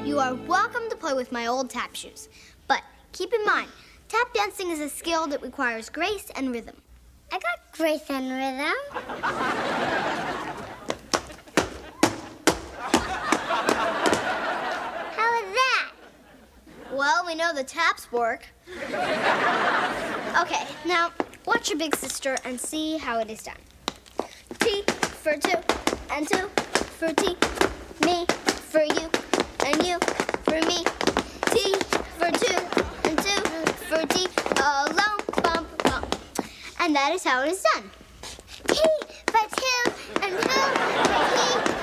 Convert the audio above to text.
You are welcome to play with my old tap shoes. But keep in mind, tap dancing is a skill that requires grace and rhythm. I got grace and rhythm. How is that? Well, we know the taps work. Okay, now watch your big sister and see how it is done. T for two, and two for T. Me for you, and you for me. T for two, and two for T. Alone, bump, bump. And that is how it is done. T for two, and two for T.